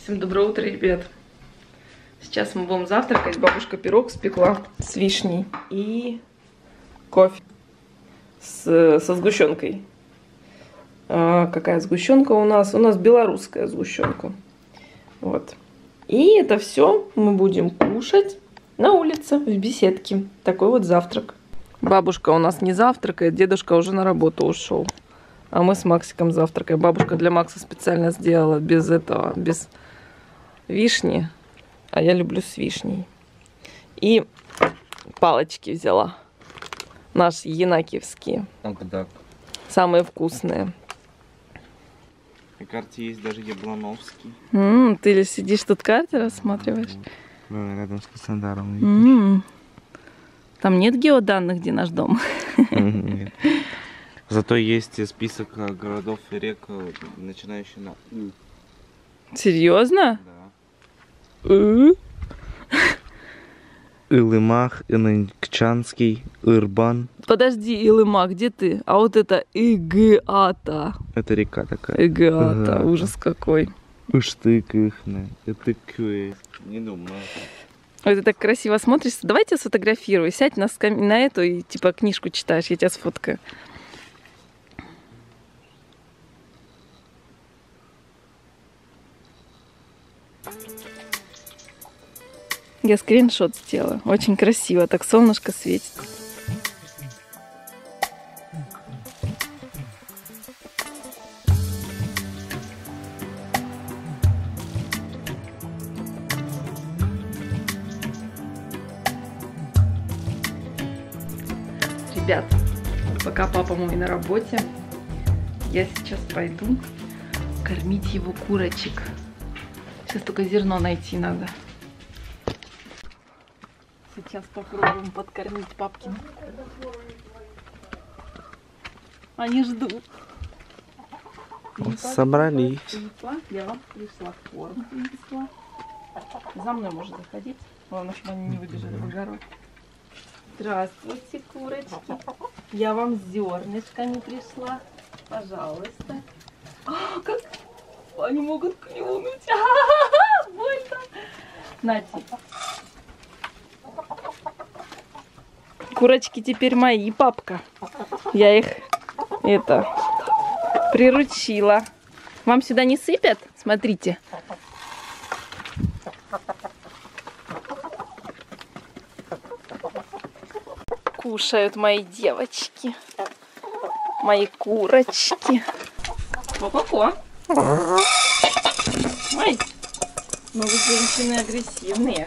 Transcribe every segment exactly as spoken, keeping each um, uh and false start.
Всем доброе утро, ребят. Сейчас мы будем завтракать. Бабушка пирог спекла с вишней и кофе с, со сгущенкой. А какая сгущенка у нас? У нас белорусская сгущенка. Вот. И это все мы будем кушать на улице, в беседке. Такой вот завтрак. Бабушка у нас не завтракает, дедушка уже на работу ушел. А мы с Максиком завтракаем. Бабушка для Макса специально сделала без этого, без вишни. А я люблю с вишней. И палочки взяла. Наши янакиевские. Ак-дак. Самые вкусные. На карте есть даже яблоновский. М-м, ты сидишь тут карты рассматриваешь? Да, рядом с Краснодаром. М-м. Там нет геоданных, где наш дом? Нет. Зато есть список городов и рек, начинающий на У. Серьезно? Да. У? Илымах, Инокчанский, Ирбан. Подожди, Илыма, где ты? А вот это Игыата. Это река такая. Игыата, Игыата. ужас какой. Уштык ихне. Это кюэ. Не думаю. Ой, ты так красиво смотришься. Давай я сфотографирую. Сядь на, скам... на эту и типа книжку читаешь, я тебя сфоткаю. Я скриншот сделала. Очень красиво. Так солнышко светит. Ребят, пока папа мой на работе, я сейчас пойду кормить его курочек. Сейчас только зерно найти надо. Сейчас попробуем подкормить папкин. Они ждут. Собрались. Я вам пришла корм, принесла. За мной можно заходить. Главное, чтобы они не выбежали в огород. Здравствуйте, курочки. Я вам с зернышками пришла. Пожалуйста. А, как они могут клюнуть. А-а-а, больно. Нате. Курочки теперь мои, папка. Я их, это, приручила. Вам сюда не сыпят? Смотрите. Кушают мои девочки. Мои курочки. Ко-ко-ко. Ой, ну вы женщины агрессивные.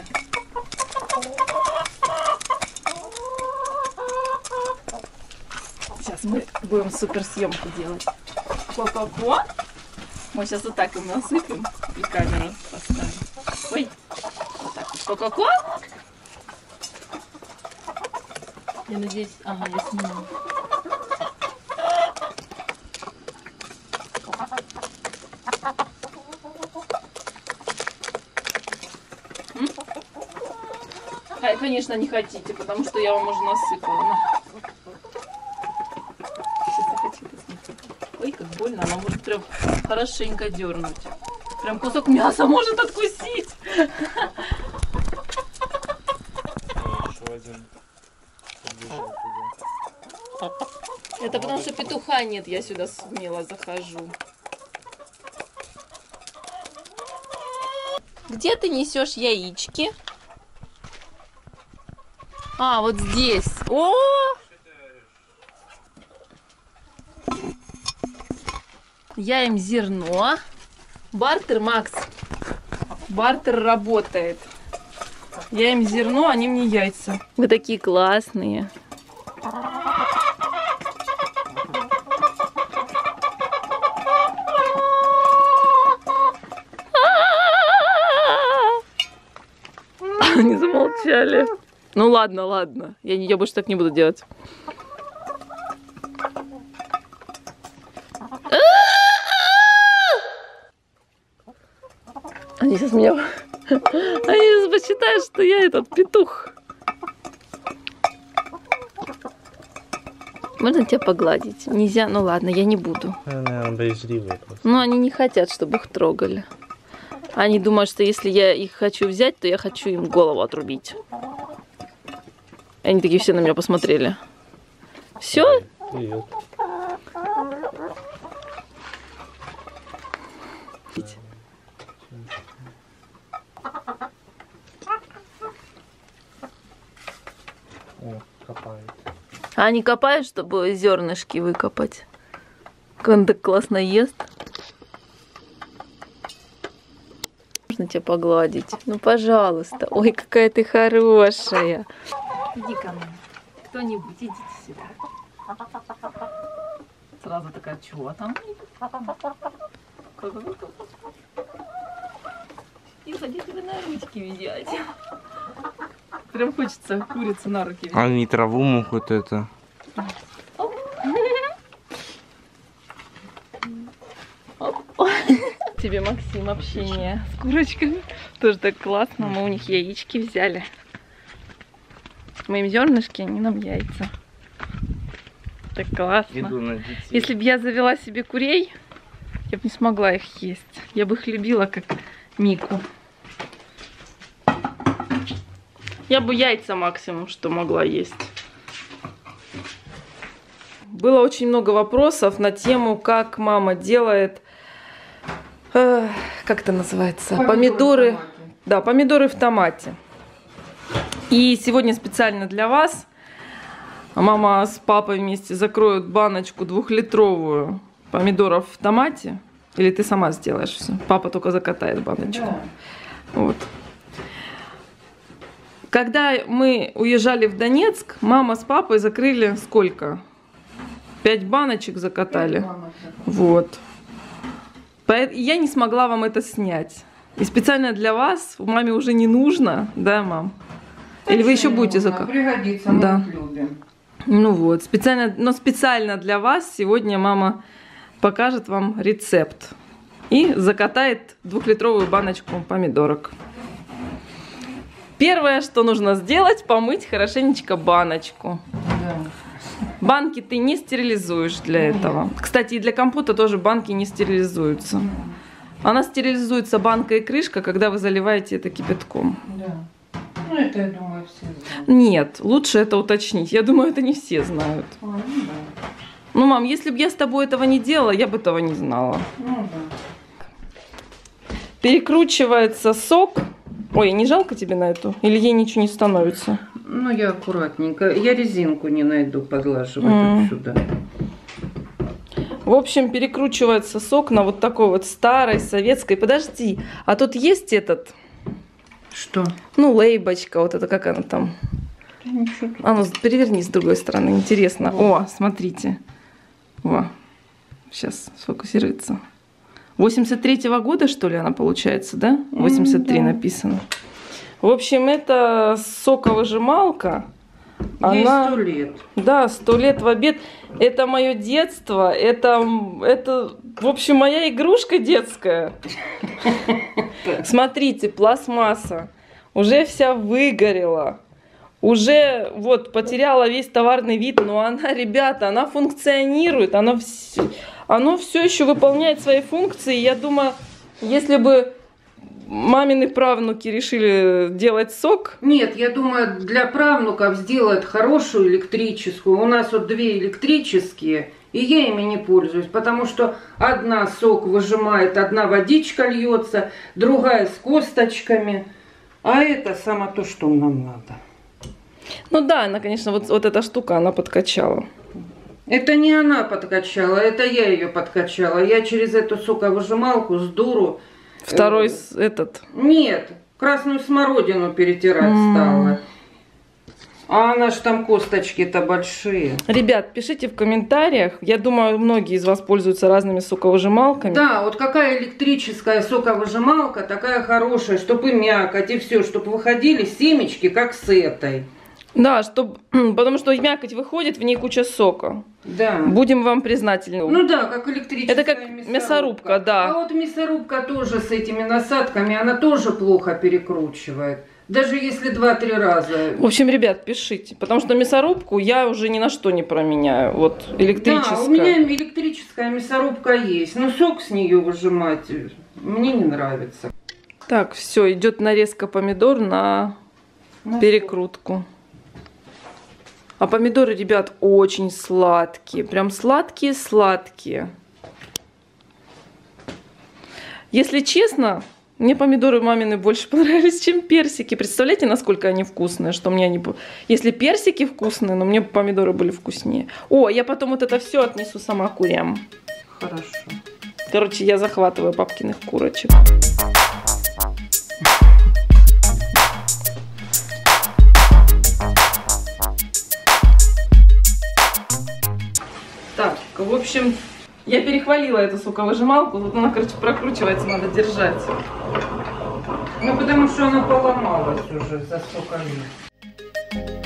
Сейчас мы будем суперсъемку делать. Ко-ко-ко. Мы сейчас вот так им насыпем и камеру поставим. Ой, вот так вот. Ко-ко-ко. Я надеюсь, ага, я сниму. М? А, конечно, не хотите, потому что я вам уже насыпала. На. Сейчас я хочу посмотреть. Ой, как больно, она может прям хорошенько дернуть. Прям кусок мяса может откусить. Это потому что петуха нет, я сюда смело захожу. Где ты несешь яички? А, вот здесь. О! Я им зерно. Бартер, Макс. Бартер работает. Я им зерно, они мне яйца. Вы такие классные. Они замолчали. Ну ладно, ладно. Я, я больше так не буду делать. Они сейчас меня... Они сейчас посчитают, что я этот петух. Можно тебя погладить? Нельзя? Ну ладно, я не буду. Она боязливая просто. Ну, они не хотят, чтобы их трогали. Они думают, что если я их хочу взять, то я хочу им голову отрубить. Они такие все на меня посмотрели. Все? Привет. О, копает. А они копают, чтобы зернышки выкопать. Он так классно ест. Можно тебя погладить? Ну, пожалуйста. Ой, какая ты хорошая. Иди ко мне. Кто-нибудь, идите сюда. Сразу такая, чего там? И ходи тебе на ручки взять. Прям хочется курицу на руки взять. Они траву могут это. Тебе, Максим, общение с курочками. Тоже так классно. Мы у них яички взяли. Мы им зернышки, они нам яйца. Так классно. Если бы я завела себе курей, я бы не смогла их есть. Я бы их любила, как Мику. Я бы яйца максимум, что могла есть. Было очень много вопросов на тему, как мама делает, э, как это называется, помидоры, помидоры да, помидоры в томате. И сегодня специально для вас мама с папой вместе закроют баночку двухлитровую помидоров в томате. Или ты сама сделаешь все? Папа только закатает баночку. Да. Вот. Когда мы уезжали в Донецк, мама с папой закрыли сколько? Пять баночек закатали. Вот. Я не смогла вам это снять. И специально для вас маме уже не нужно, да, мам? Или вы еще будете закатывать? Пригодится, мы да. их любим. Ну вот, специально, но специально для вас сегодня мама покажет вам рецепт. И закатает двухлитровую баночку помидорок. Первое, что нужно сделать, помыть хорошенечко баночку. Да. Банки ты не стерилизуешь для этого. Кстати, и для компота тоже банки не стерилизуются. Она стерилизуется банка и крышка, когда вы заливаете это кипятком. Да. Ну, это, я думаю, все знают. Нет, лучше это уточнить. Я думаю, это не все знают. А, ну, да. Ну, мам, если бы я с тобой этого не делала, я бы этого не знала. Ну, да. Перекручивается сок. Ой, не жалко тебе на эту? Или ей ничего не становится? Ну, я аккуратненько. Я резинку не найду подлаживать Mm. вот сюда. В общем, перекручивается сок на вот такой вот старой советской. Подожди, а тут есть этот? Что? Ну, лейбочка, вот это как она там? А ну, переверни с другой стороны, интересно. Вот. О, смотрите. Во. Сейчас сфокусируется. восемьдесят третьего года, что ли, она получается, да? восемьдесят три mm, да. Написано. В общем, это соковыжималка. Ей она... сто лет. Да, сто лет в обед. Это мое детство. Это, это, в общем, моя игрушка детская. Смотрите, пластмасса. Уже вся выгорела. Уже вот потеряла весь товарный вид. Но она, ребята, она функционирует. Она все... Оно все еще выполняет свои функции. Я думаю, если бы мамины правнуки решили делать сок... Нет, я думаю, для правнуков сделают хорошую электрическую. У нас вот две электрические, и я ими не пользуюсь, потому что одна сок выжимает, одна водичка льется, другая с косточками. А это само то, что нам надо. Ну да, она, конечно, вот, вот эта штука, она подкачала. Это не она подкачала, это я ее подкачала. Я через эту соковыжималку с дуру... Второй э, этот... Нет, красную смородину перетирать mm. стала. А она ж там косточки-то большие. Ребят, пишите в комментариях. Я думаю, многие из вас пользуются разными соковыжималками. Да, вот какая электрическая соковыжималка, такая хорошая, чтобы и мякоть, и все, чтобы выходили семечки, как с этой. Да, чтоб, потому что мякоть выходит, в ней куча сока. Да. Будем вам признательны. Ну да, как электрическая Это как мясорубка. мясорубка, да. А вот мясорубка тоже с этими насадками, она тоже плохо перекручивает. Даже если два-три раза. В общем, ребят, пишите. Потому что мясорубку я уже ни на что не променяю. Вот электрическая. Да, у меня электрическая мясорубка есть. Но сок с нее выжимать мне не нравится. Так, все, идет нарезка помидор на, на перекрутку. А помидоры, ребят, очень сладкие. Прям сладкие-сладкие. Если честно, мне помидоры мамины больше понравились, чем персики. Представляете, насколько они вкусные? Что мне они... Если персики вкусные, но мне помидоры были вкуснее. О, я потом вот это все отнесу сама курям. Хорошо. Короче, я захватываю папкиных курочек. Так, в общем, я перехвалила эту соковыжималку. Тут она, короче, прокручивается, надо держать. Ну, потому что она поломалась уже за столько лет.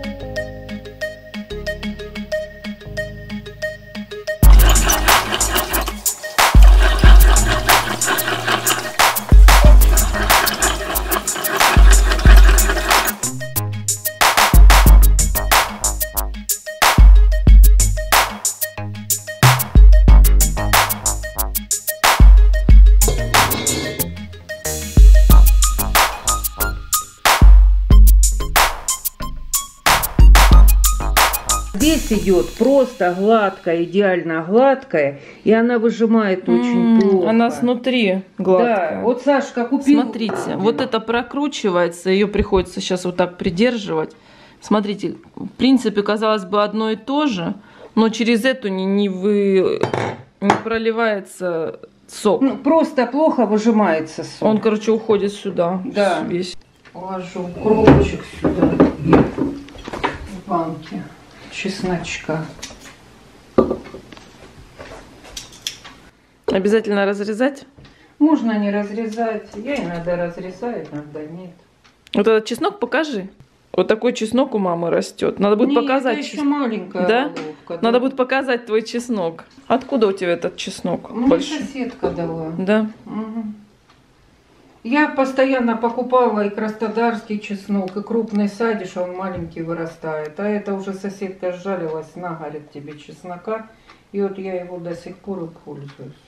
Здесь идет просто гладкая, идеально гладкая, и она выжимает очень плохо. Она снутри гладкая. Да, вот Сашка купил. Смотрите, вот это прокручивается, ее приходится сейчас вот так придерживать. Смотрите, в принципе, казалось бы, одно и то же, но через эту не, не, вы, не проливается сок. Ну, просто плохо выжимается сок. Он, короче, уходит сюда. Да. Весь. Положу кровочек сюда в банке. Чесночка. Обязательно разрезать? Можно не разрезать. Я иногда разрезаю, иногда нет. Вот этот чеснок покажи. Вот такой чеснок у мамы растет. Надо будет не, показать. Это еще маленькая да? головка. Надо да. будет показать твой чеснок. Откуда у тебя этот чеснок? Мне большой? соседка дала. Да. Угу. Я постоянно покупала и краснодарский чеснок, и крупный садишь, а он маленький вырастает. А это уже соседка сжалилась, на, говорит, тебе чеснока. И вот я его до сих пор и пользуюсь.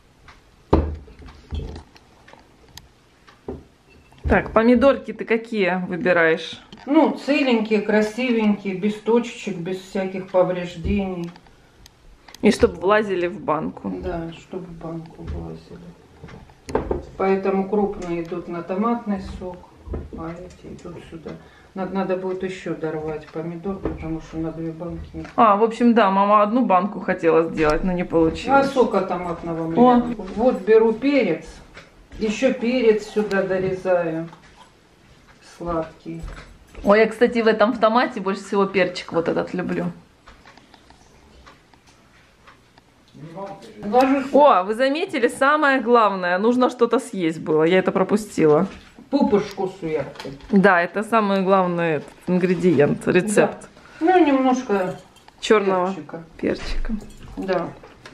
Так, помидорки ты какие выбираешь? Ну, целенькие, красивенькие, без точечек, без всяких повреждений. И чтобы влазили в банку. Да, чтобы в банку влазили. Поэтому крупные идут на томатный сок, а эти идут сюда. Надо, надо будет еще дорвать помидор, потому что на две банки не... А, в общем, да, мама одну банку хотела сделать, но не А получилось. сока томатного мне. Вот беру перец, еще перец сюда дорезаю, сладкий. Ой, я, кстати, в этом в томате больше всего перчик вот этот люблю. О, вы заметили, самое главное, нужно что-то съесть было, я это пропустила. Пупышку сверху. Да, это самый главный этот ингредиент, рецепт. Да. Ну, немножко черного перчика. перчика. Да.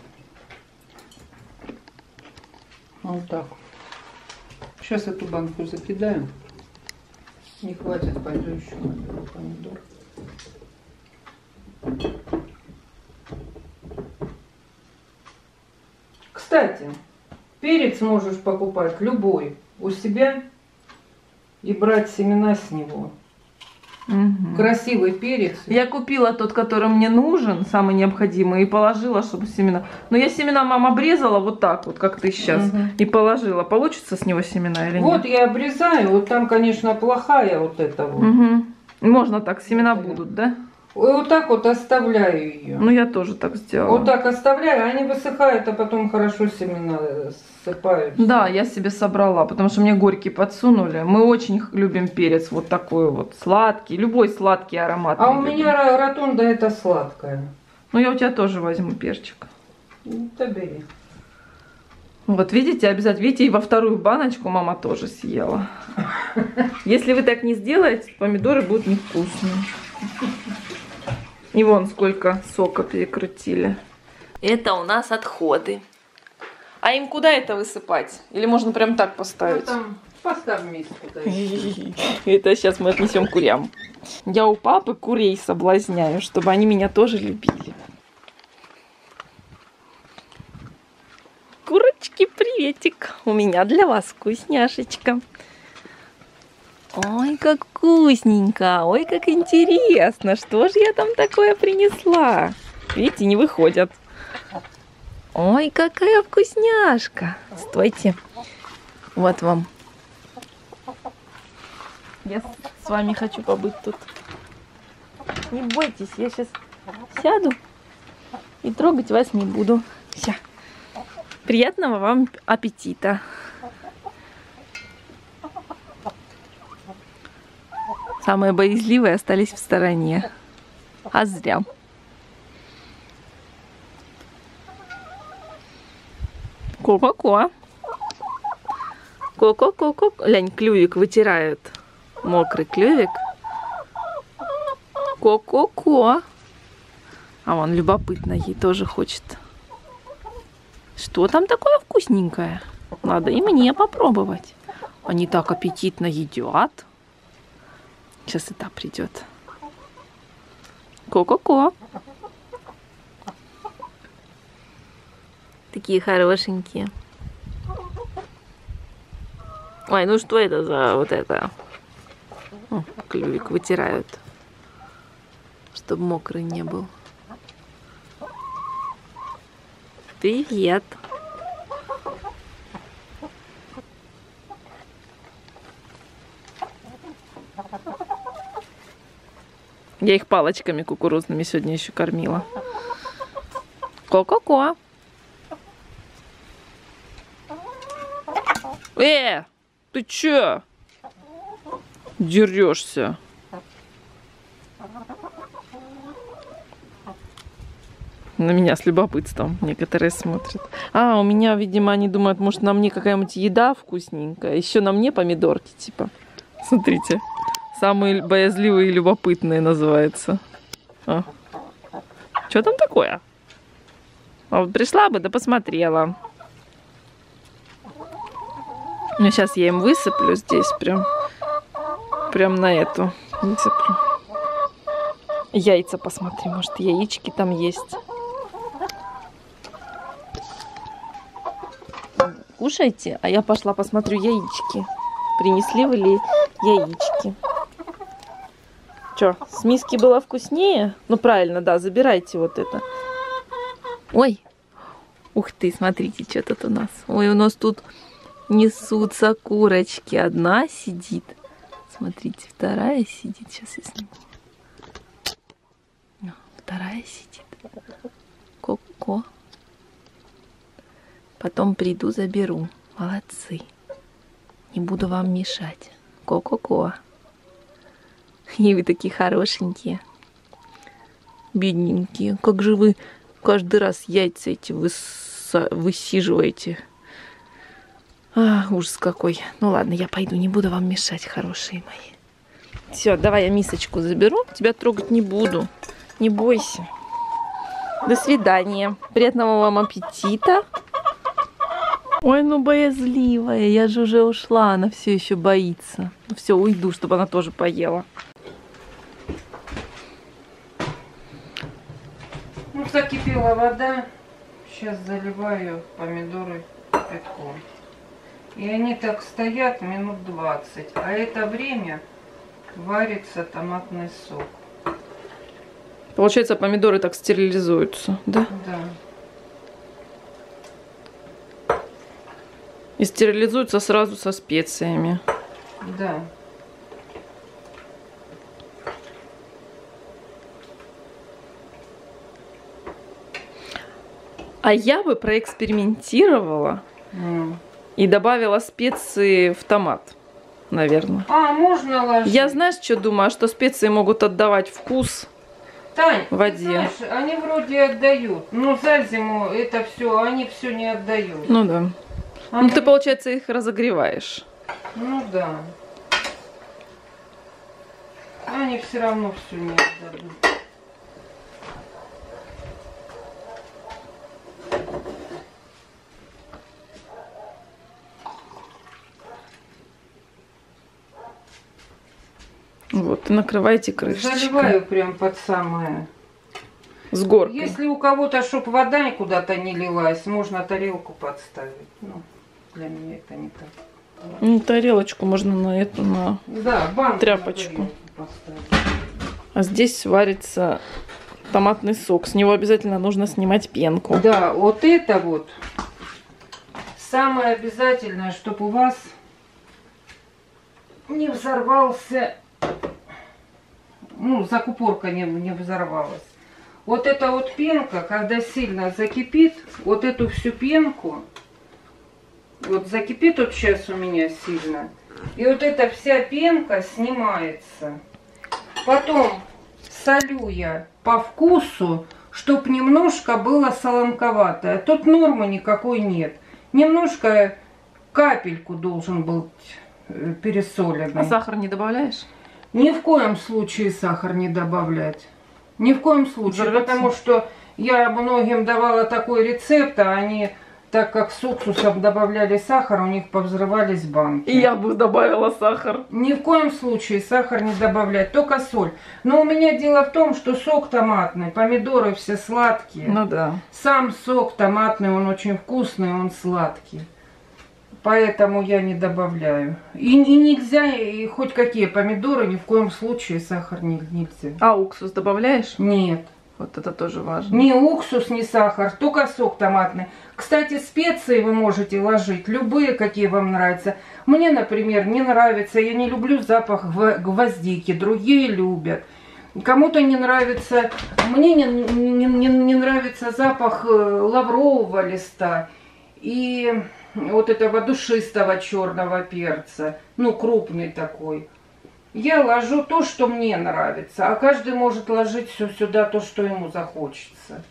Вот так. Сейчас эту банку закидаем. Не хватит, пойду еще наберу помидор. Кстати, перец можешь покупать любой у себя и брать семена с него. Угу. Красивый перец. Я купила тот, который мне нужен, самый необходимый, и положила, чтобы семена. Но я семена, мама, обрезала вот так вот, как ты сейчас, угу. и положила. Получится с него семена или вот нет? Вот я обрезаю, вот там, конечно, плохая вот эта вот. Угу. Можно так, семена вот будут, да? Вот так вот оставляю ее. Ну, я тоже так сделала. Вот так оставляю, они высыхают, а потом хорошо семена ссыпаются. Да, я себе собрала, потому что мне горький подсунули. Мы очень любим перец вот такой вот, сладкий, любой сладкий аромат. А у меня ротунда это сладкая. Ну, я у тебя тоже возьму перчик. Да бери. Вот, видите, обязательно, видите, и во вторую баночку мама тоже съела. Если вы так не сделаете, помидоры будут невкусные. И вон сколько сока перекрутили. Это у нас отходы. А им куда это высыпать? Или можно прям так поставить? Ну, там поставь вместе. Это сейчас мы отнесем курям. Я у папы курей соблазняю, чтобы они меня тоже любили. Курочки, приветик. у меня для вас вкусняшечка. Ой, как вкусненько, ой, как интересно. Что же я там такое принесла? Видите, не выходят. Ой, какая вкусняшка. Стойте. Вот вам. Я с вами хочу побыть тут. Не бойтесь, я сейчас сяду и трогать вас не буду. Все. Приятного вам аппетита. Самые боязливые остались в стороне. А зря. Ко-ко-ко. Ко-ко-ко-ко. Лянь, клювик вытирают. Мокрый клювик. Ко-ко-ко. А вон любопытно, ей тоже хочет. Что там такое вкусненькое? Надо и мне попробовать. Они так аппетитно едят. Сейчас и та придет. Ко-ко-ко. Такие хорошенькие. Ой, ну что это за вот это? О, клювик вытирают, чтобы мокрый не был. Привет. Я их палочками кукурузными сегодня еще кормила. Ко-ко-ко. Э, ты чё? Дерешься. На меня с любопытством некоторые смотрят. А, у меня, видимо, они думают, может, на мне какая-нибудь еда вкусненькая. Еще на мне помидорки, типа. Смотрите. Самые боязливые и любопытные называется. А. Что там такое? А вот пришла бы, да посмотрела. Ну, сейчас я им высыплю здесь прям. Прям на эту. Высыплю. Яйца посмотри, может, яички там есть. Кушайте, а я пошла посмотрю яички. Принесли вы ли яички? Что, с миски было вкуснее? Ну правильно, да, забирайте вот это. Ой, ух ты, смотрите, что тут у нас. Ой, у нас тут несутся курочки. Одна сидит. Смотрите, вторая сидит. Сейчас я сниму. Вторая сидит. Ко-ко. Потом приду, заберу. Молодцы. Не буду вам мешать. Ко-ко-ко. И вы такие хорошенькие. Бедненькие. Как же вы каждый раз яйца эти выс- высиживаете. А, ужас какой. Ну ладно, я пойду, не буду вам мешать, хорошие мои. Все, давай я мисочку заберу. Тебя трогать не буду. Не бойся. До свидания. Приятного вам аппетита. Ой, ну боязливая. Я же уже ушла. Она все еще боится. Ну все, уйду, чтобы она тоже поела. Ну, закипела вода. Сейчас заливаю помидоры кипятком. И они так стоят минут двадцать. А это время варится томатный сок. Получается, помидоры так стерилизуются, да? Да. И стерилизуются сразу со специями. Да. А я бы проэкспериментировала Mm. и добавила специи в томат, наверное. А, можно ложить? Я, знаешь, что думаю? Что специи могут отдавать вкус Тань, в воде. знаешь, они вроде отдают, но за зиму это все, они все не отдают. Ну да. Они... Ну ты, получается, их разогреваешь. Ну да. Они все равно все не отдадут. Вот, и накрывайте крышечкой. Заливаю прям под самое. С горкой. Если у кого-то, чтоб вода куда-то не лилась, можно тарелку подставить. Ну. для меня это не так. Ну, тарелочку можно на эту, на Да, банку тряпочку. на тарелку поставить. А здесь варится томатный сок. С него обязательно нужно снимать пенку. Да, вот это вот самое обязательное, чтобы у вас не взорвался, ну, закупорка не, не взорвалась. Вот эта вот пенка, когда сильно закипит, вот эту всю пенку, вот закипит вот сейчас у меня сильно, и вот эта вся пенка снимается. Потом солю я по вкусу, чтоб немножко было солонковатое. Тут нормы никакой нет. Немножко, капельку должен быть пересоленный. А сахар не добавляешь? Ни в коем случае сахар не добавлять. Ни в коем случае. Взорвется. Потому что я многим давала такой рецепт, а они, так как с уксусом добавляли сахар, у них повзрывались банки. И я бы добавила сахар. Ни в коем случае сахар не добавлять, только соль. Но у меня дело в том, что сок томатный, помидоры все сладкие. Ну да. Сам сок томатный, он очень вкусный, он сладкий. Поэтому я не добавляю. И, и нельзя, и хоть какие помидоры, ни в коем случае сахар не, нельзя. А уксус добавляешь? Нет. Вот это тоже важно. Ни уксус, ни сахар, только сок томатный. Кстати, специи вы можете ложить, любые, какие вам нравятся. Мне, например, не нравится, я не люблю запах гвоздики, другие любят. Кому-то не нравится, мне не, не, не, не нравится запах лаврового листа и вот этого душистого черного перца, ну, крупный такой. Я ложу то, что мне нравится, а каждый может ложить все сюда, то, что ему захочется.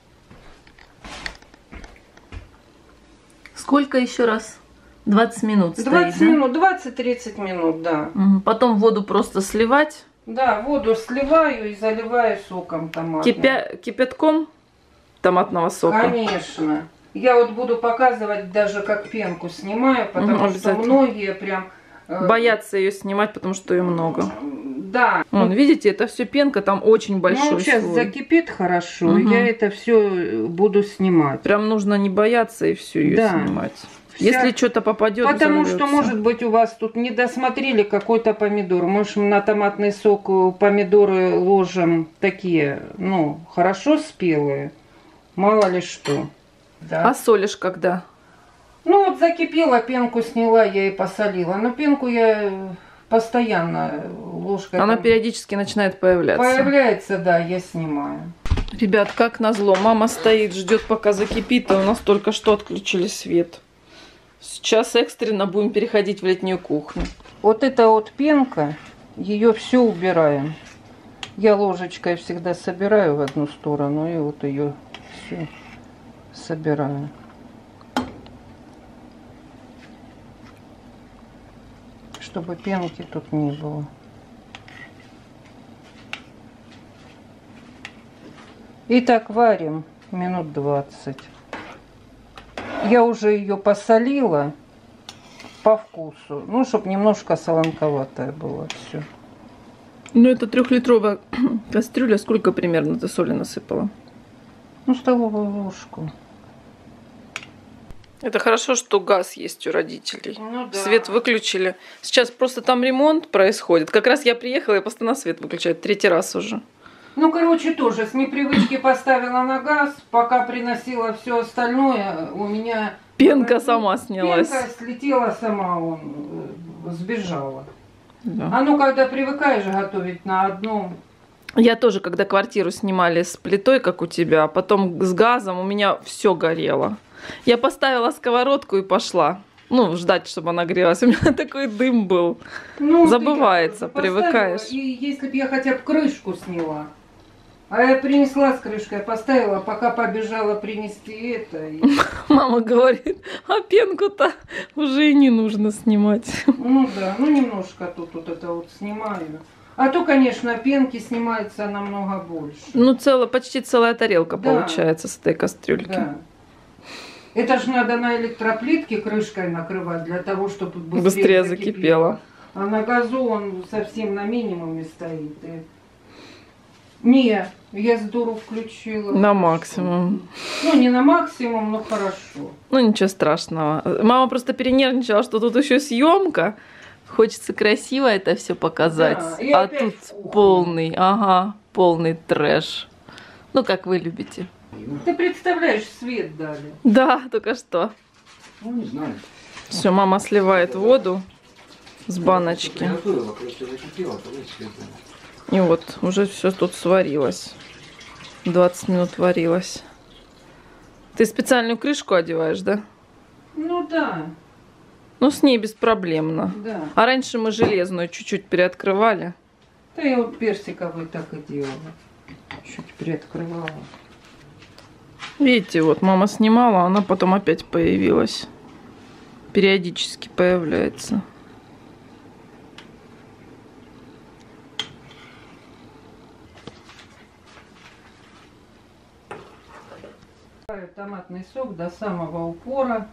Сколько еще раз? двадцать минут стоит, двадцать да? минут, двадцать-тридцать минут, да. Мгм. Потом воду просто сливать. Да, воду сливаю и заливаю соком томатным. Кипя... Кипятком томатного сока. Конечно. Я вот буду показывать даже, как пенку снимаю, потому Мгм, что обязательно. многие прям... э, Боятся ее снимать, потому что ее много. Да. Вон, видите, это все пенка, там очень большой Ну, сейчас слой. закипит хорошо, Мгм. я это все буду снимать. Прям нужно не бояться и все ее Да. снимать. Вся- Если что-то попадет, Потому что, взорвётся. может быть, у вас тут не досмотрели какой-то помидор. Может, мы на томатный сок помидоры ложим такие, ну, хорошо спелые, мало ли что. Да. А солишь когда? Ну, вот закипела, пенку сняла, я и посолила. Но пенку я постоянно ложкой... Она там периодически начинает появляться. появляется, да, я снимаю. Ребят, как назло, мама стоит, ждет, пока закипит, а у нас только что отключили свет. Сейчас экстренно будем переходить в летнюю кухню. Вот эта вот пенка, ее все убираем. Я ложечкой всегда собираю в одну сторону и вот ее все собираю. Чтобы пенки тут не было. И так варим минут двадцать. Я уже ее посолила по вкусу. Ну, чтобы немножко солонковатая была. Все. Ну, это трехлитровая кастрюля. Сколько примерно ты соли насыпала? Ну, столовую ложку. Это хорошо, что газ есть у родителей. Ну, да. Свет выключили. Сейчас просто там ремонт происходит. Как раз я приехала и постоянно свет выключают. Третий раз уже. Ну, короче, тоже с непривычки поставила на газ. Пока приносила все остальное, у меня... Пенка сама снялась. Пенка слетела сама, он э, сбежала. Да. А ну, когда привыкаешь готовить на одном... Я тоже, когда квартиру снимали с плитой, как у тебя, а потом с газом, у меня все горело. Я поставила сковородку и пошла. Ну, ждать, чтобы она грелась. У меня такой дым был. Ну, Забывается, ты поставила, привыкаешь. И если бы я хотя бы крышку сняла. А я принесла с крышкой, поставила, пока побежала принести это. И... Мама говорит, а пенку-то уже и не нужно снимать. Ну да, ну немножко тут вот это вот снимаю. А то, конечно, пенки снимается намного больше. Ну, цело, почти целая тарелка Да. получается с этой кастрюльки. Да. Это же надо на электроплитке крышкой накрывать для того, чтобы быстрее, Быстрее закипело. закипело. А на газу он совсем на минимуме стоит. И... Ну, Не, я с дуру включила. На максимум. Ну, не на максимум, но хорошо. Ну, ничего страшного. Мама просто перенервничала, что тут еще съемка. Хочется красиво это все показать. Да, и а опять тут кухня. полный, ага, полный трэш. Ну, как вы любите. Ты представляешь, свет дали. Да, только что. Ну, не знаю. Все, мама сливает воду с баночки. Приготовила, короче, закипела, давай свет. И вот, уже все тут сварилось. двадцать минут варилось. Ты специальную крышку одеваешь, да? Ну да, Ну, с ней беспроблемно. да. А раньше мы железную чуть-чуть переоткрывали. Да я вот персиковый так и делала. Чуть приоткрывала. Видите, вот мама снимала, она потом опять появилась. Периодически появляется. Томатный сок до самого упора.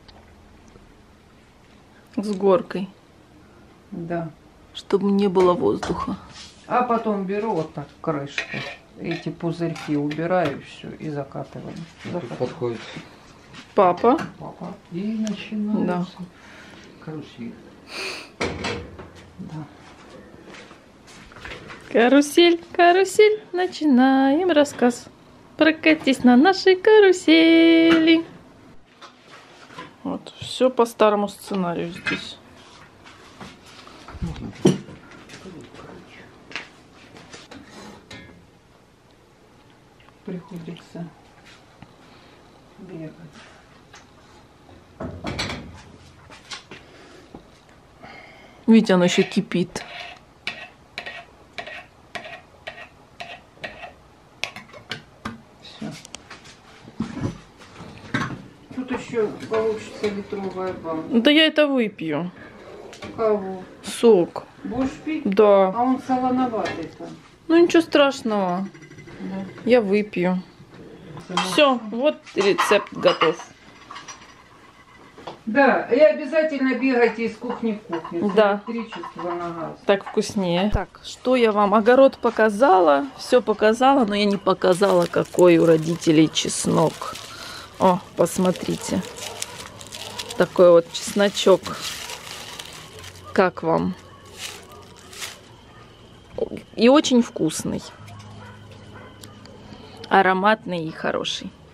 С горкой. Да. Чтобы не было воздуха. А потом беру вот так крышку. Эти пузырьки убираю, все, и закатываю. Тут подходит. Папа. Папа. И начинается. Да. Карусель. Да. Карусель, карусель, начинаем рассказ. Прокатись на нашей карусели. Вот, все по старому сценарию здесь. Приходится бегать. Видите, оно еще кипит. Все. Тут еще получится литровая банка. Да я это выпью. Кого? Сок. Будешь пить? Да. А он солоноватый-то. Ну ничего страшного. Да. Я выпью. Все, вот рецепт готов. Да, и обязательно бегайте из кухни в кухню. С Да. электричества на газ. Так вкуснее. Так, что я вам? Огород показала, все показала, но я не показала, какой у родителей чеснок. О, посмотрите. Такой вот чесночок. Как вам? И очень вкусный. Ароматный и хороший.